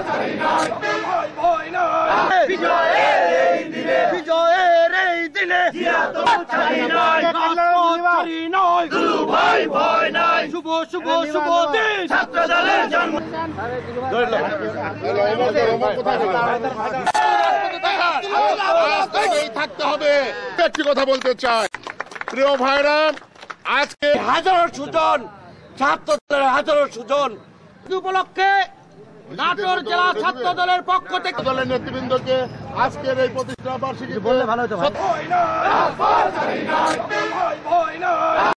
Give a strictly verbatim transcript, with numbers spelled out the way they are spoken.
বিজয়ের এই দিনে বিজয়ের এই দিনে ভাই ভয় নাই শুভ শুভ শুভ দিন ছাত্র দলের জন্ম থাকতে হবে। একটি কথা বলতে চাই, প্রিয় ভাইরা, আজকে হাজারো সুজন ছাত্র দলের হাজারো সুজন উপলক্ষে নাটোর জেলা ছাত্র দলের পক্ষ থেকে দলের নেতৃবৃন্দকে আজকের এই প্রতিষ্ঠা বার্ষিকী বললে ভালো হতো।